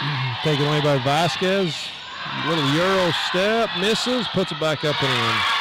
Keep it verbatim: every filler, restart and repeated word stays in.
Taken away by Vasquez. Little Euro step, misses, puts it back up and in.